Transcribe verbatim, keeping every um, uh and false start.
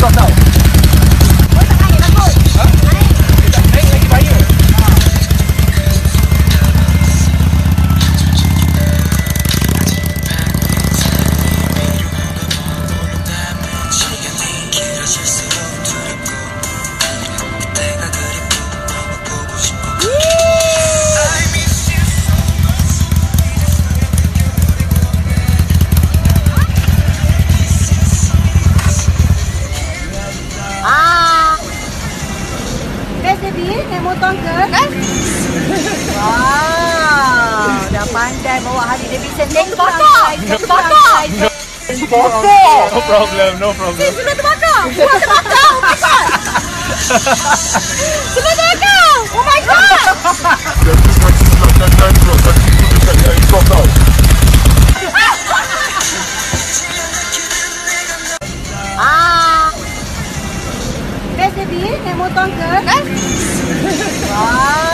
drop tau. Kau tak naik takut? Ha? Naik. Dia tak naik lagi bahaya. Naik motor ke? Kan? Wow, dah pandai bawa Harley Davidson. Tengok Terbakar! Terbakar! No problem, no problem. Sudah terbakar! Wah, terbakar! Oh my god! Sudah terbakar! Oh my god! Ah, best baby, naik motor ke? Kan? Wow.